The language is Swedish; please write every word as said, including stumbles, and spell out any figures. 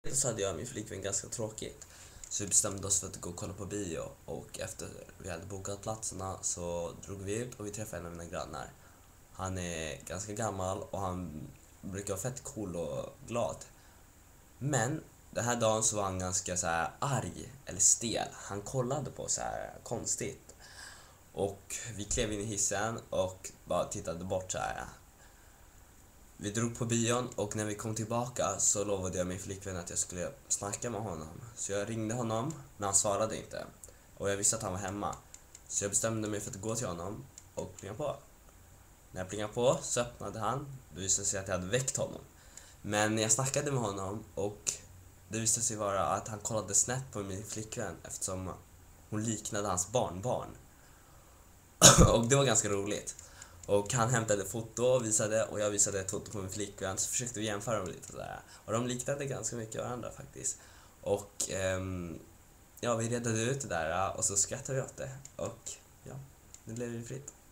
Så hade jag och min flickvän ganska tråkigt. Så vi bestämde oss för att gå och kolla på bio. Och efter vi hade bokat platserna så drog vi ut och vi träffade en av mina grannar. Han är ganska gammal och han brukar vara fett cool och glad. Men den här dagen så var han ganska så här arg eller stel. Han kollade på så här konstigt. Och vi klev in i hissen och bara tittade bort så här. Vi drog på bion och när vi kom tillbaka så lovade jag min flickvän att jag skulle snacka med honom. Så jag ringde honom, men han svarade inte. Och jag visste att han var hemma. Så jag bestämde mig för att gå till honom och plinga på. När jag plingade på så öppnade han. Det visade sig att jag hade väckt honom. Men jag snackade med honom och det visade sig vara att han kollade snett på min flickvän eftersom hon liknade hans barnbarn. Och det var ganska roligt. Och han hämtade foto och visade, och jag visade ett foto på min flickvän, så försökte vi jämföra dem lite sådär. Och de liknade ganska mycket varandra faktiskt. Och ehm, ja, vi redde ut det där och så skrattade vi åt det. Och ja, det blev ju fritt.